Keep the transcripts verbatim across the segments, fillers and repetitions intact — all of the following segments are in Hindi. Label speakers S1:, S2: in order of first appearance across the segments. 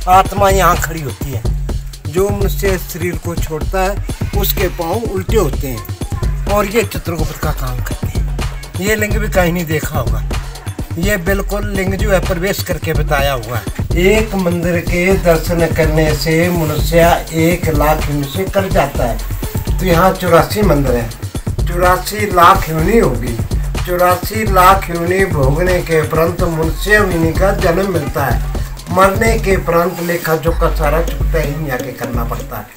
S1: आत्मा यहाँ खड़ी होती है। जो मनुष्य शरीर को छोड़ता है उसके पाँव उल्टे होते हैं और ये चित्रगुप्त का काम करते हैं। ये लिंग भी कहीं नहीं देखा होगा। ये बिल्कुल लिंग जो है प्रवेश करके बताया हुआ है। एक मंदिर के दर्शन करने से मनुष्य एक लाख योनि से कर जाता है। तो यहाँ चौरासी मंदिर है, चौरासी लाख योनि होगी। चौरासी लाख योनि भोगने के उपरांत मनुष्य योनि का जन्म मिलता है। मरने के उपरांत लेखा जोखा सारा चुकता ही आके करना पड़ता है।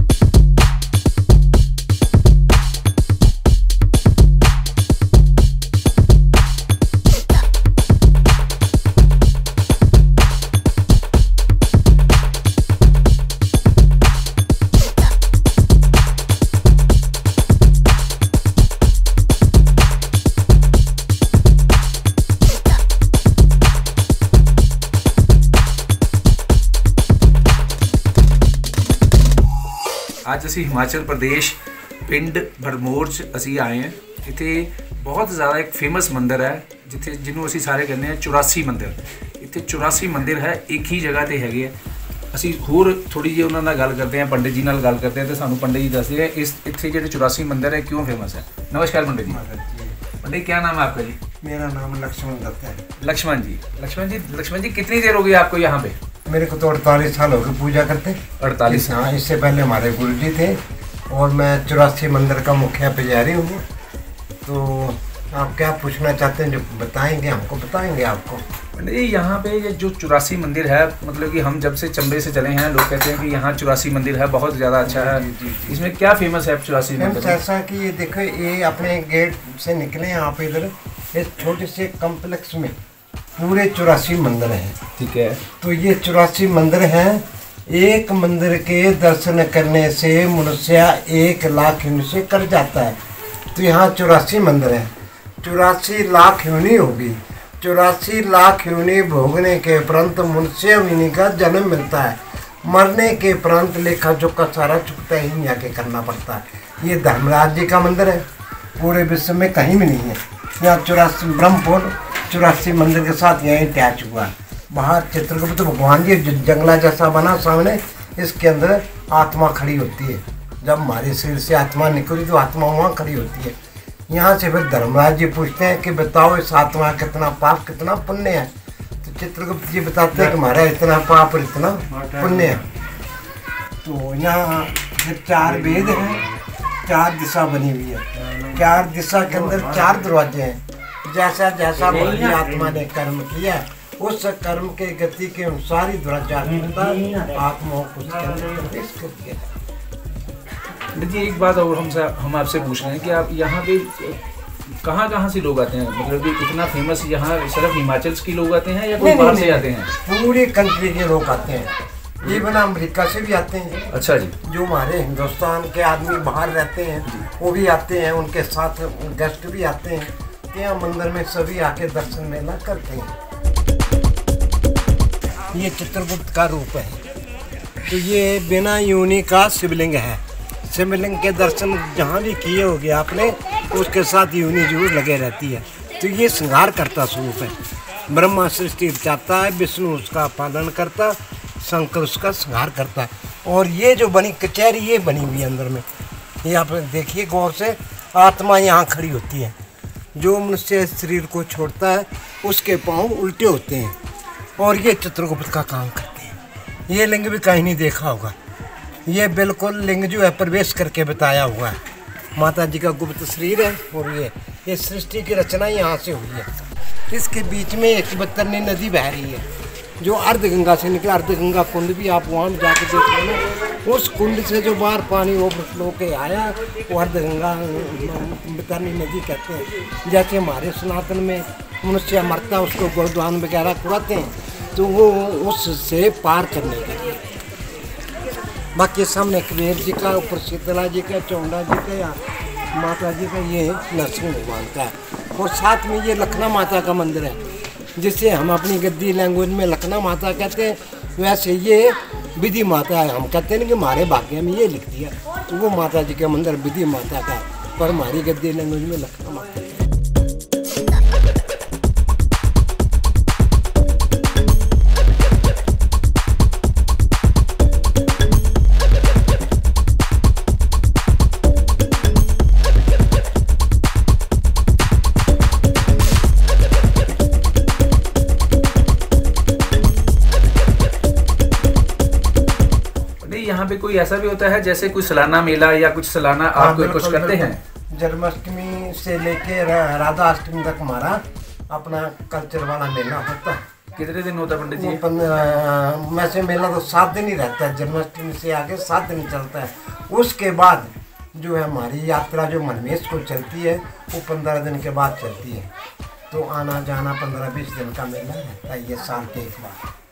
S2: ਅੱਜ ਅਸੀਂ ਹਿਮਾਚਲ ਪ੍ਰਦੇਸ਼ ਪਿੰਡ ਭਰਮੌਰ 'ਚ ਅਸੀਂ ਆਏ ਹਾਂ। ਇੱਥੇ ਬਹੁਤ ਜ਼ਿਆਦਾ ਇੱਕ ਫੇਮਸ ਮੰਦਿਰ ਹੈ ਜਿੱਥੇ ਜਿਹਨੂੰ ਅਸੀਂ ਸਾਰੇ ਕਹਿੰਦੇ ਹਾਂ ਚੁਰਾਸੀ ਮੰਦਿਰ। ਇੱਥੇ ਚੁਰਾਸੀ ਮੰਦਿਰ ਹੈ, ਇੱਕ ਹੀ ਜਗ੍ਹਾ ਤੇ ਹੈਗੇ ਆ। ਅਸੀਂ ਹੋਰ ਥੋੜੀ ਜਿਹੀ ਉਹਨਾਂ ਨਾਲ ਗੱਲ ਕਰਦੇ ਹਾਂ, ਪੰਡਿਤ ਜੀ ਨਾਲ ਗੱਲ ਕਰਦੇ ਹਾਂ ਤੇ ਸਾਨੂੰ ਪੰਡਿਤ ਜੀ ਦੱਸਦੇ ਆ ਇਸ ਇੱਥੇ ਜਿਹੜੇ ਚੁਰਾਸੀ ਮੰਦਿਰ ਹੈ क्यों फेमस है। नमस्कार पंडित जी। पंडित क्या नाम है आपका जी?
S1: मेरा नाम लक्ष्मण दत्त है।
S2: लक्ष्मण जी, लक्ष्मण जी, लक्ष्मण जी कितनी देर हो गई आपको यहाँ पे?
S1: मेरे को तो अड़तालीस साल हो गए पूजा करते।
S2: अड़तालीस?
S1: हाँ, इससे पहले हमारे गुरु जी थे और मैं चौरासी मंदिर का मुखिया पुजारी हूँ। तो आप क्या पूछना चाहते हैं जो बताएंगे, हमको बताएंगे आपको।
S2: पंडित जी यहाँ पे ये जो चौरासी मंदिर है, मतलब कि हम जब से चंबे से चले हैं लोग कहते हैं कि यहाँ चौरासी मंदिर है, बहुत ज़्यादा अच्छा है। जी, जी, जी। इसमें क्या फेमस है चौरासी मंदिर?
S1: ऐसा कि ये देखो, ये अपने गेट से निकले आप इधर इस छोटे से कम्प्लेक्स में पूरे चौरासी मंदिर हैं।
S2: ठीक है।
S1: तो ये चौरासी मंदिर हैं। एक मंदिर के दर्शन करने से मनुष्य एक लाख योनि से कर जाता है। तो यहाँ चौरासी मंदिर है, चौरासी लाख योनि होगी। चौरासी लाख योनि भोगने के उपरांत मनुष्य योनि का जन्म मिलता है। मरने के उपरांत लेखा जोखा सारा चुकता ही आके करना पड़ता है। ये धर्मराज जी का मंदिर है, पूरे विश्व में कहीं भी नहीं है। यहाँ चौरासी ब्रह्मपुर चौरासी मंदिर के साथ यहीं अटैच हुआ है। बाहर चित्रगुप्त भगवान जी जंगला जैसा बना सामने, इसके अंदर आत्मा खड़ी होती है। जब हमारे शरीर से आत्मा निकली तो आत्मा वहाँ खड़ी होती है। यहाँ से फिर धर्मराज जी पूछते हैं कि बताओ इस आत्मा कितना पाप कितना पुण्य है। तो चित्रगुप्त जी बताते हैं कि हमारा इतना पाप और इतना पुण्य है। तो यहाँ फिर चार वेद हैं, चार दिशा बनी हुई है। चार दिशा के अंदर चार दरवाजे हैं। जैसा जैसा हमारी आत्मा ने कर्म किया उस कर्म के गति के अनुसार ही दरवाजा आत्माओं को प्रवेश कर दिया।
S2: जी एक बात और हम हम आपसे पूछ रहे हैं कि आप यहाँ पे कहाँ कहाँ से लोग आते हैं? मतलब कि इतना फेमस यहाँ सिर्फ हिमाचल के लोग आते हैं या कोई बाहर से आते हैं?
S1: पूरी कंट्री के लोग आते हैं, इवन अमेरिका से भी आते हैं।
S2: अच्छा जी।
S1: जो हमारे हिंदुस्तान के आदमी बाहर रहते हैं वो भी आते हैं, उनके साथ गेस्ट भी आते हैं। यहाँ मंदिर में सभी आके दर्शन मेला करते हैं। ये चित्रगुप्त का रूप है। तो ये बिना योनि का शिवलिंग है। शिवलिंग के दर्शन जहाँ भी किए होंगे आपने, उसके साथ योनि जरूर लगे रहती है। तो ये श्रृंगार करता स्वरूप है। ब्रह्मा सृष्टि रचाता है, विष्णु उसका पालन करता, शंकर उसका श्रृंगार करता है। और ये जो बनी कचहरी ये बनी हुई है अंदर में, ये आप देखिए गौर से, आत्मा यहाँ खड़ी होती है। जो मनुष्य शरीर को छोड़ता है उसके पाँव उल्टे होते हैं और ये चित्रगुप्त का काम करते हैं। ये लिंग भी कहीं नहीं देखा होगा। ये बिल्कुल लिंग जो है प्रवेश करके बताया हुआ है। माता जी का गुप्त शरीर है और ये ये सृष्टि की रचना यहाँ से हुई है। इसके बीच में एक बतरनी नदी बह रही है जो अर्धगंगा से निकला। अर्धगंगा कुंड भी आप वहाँ जाके देख लेना। उस कुंड से जो बाहर पानी ओवरफ्लो के आया वो अर्धगंगा बतरनी नदी कहते हैं। जैसे हमारे सनातन में मनुष्य मरता है उसको गुरुद्वान वगैरह कुराते हैं, तो वो उससे पार करने के लिए। बाकी सामने कुबेर जी का, ऊपर शीतला जी का, चौंडा जी का या माता जी का, ये नरसिंह भगवान का है। और साथ में ये लखना माता का मंदिर है जिसे हम अपनी गद्दी लैंग्वेज में लखना माता कहते हैं। वैसे ये विधि माता है। हम कहते हैं कि हमारे भाग्य में ये लिख दिया, तो वो माता जी का मंदिर विधि माता का, पर हमारी गद्दी लैंग्वेज में लखना माता है।
S2: यहाँ पे कोई ऐसा भी होता है जैसे कोई सालाना मेला या कुछ सालाना आप कोई कुछ करते हैं?
S1: जन्माष्टमी से लेके राधा अष्टमी तक हमारा अपना कल्चर वाला मेला होता है।
S2: कितने दिन होता है पंडित जी?
S1: वैसे मेला तो सात दिन ही रहता है, जन्माष्टमी से आगे सात दिन चलता है। उसके बाद जो है हमारी यात्रा जो मनमेश को चलती है वो पंद्रह दिन के बाद चलती है। तो आना जाना पंद्रह बीस दिन का मेला रहता है, ये साल के एक बार।